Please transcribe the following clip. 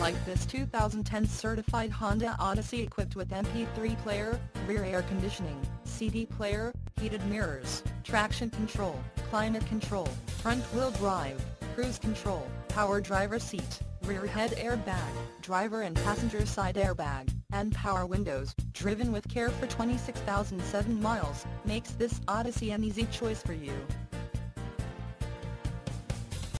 like this 2010 certified Honda Odyssey equipped with MP3 player, rear air conditioning, CD player, heated mirrors, traction control, climate control, front wheel drive, cruise control, power driver seat, rear head airbag, driver and passenger side airbag, and power windows. Driven with care for 26,007 miles, makes this Odyssey an easy choice for you.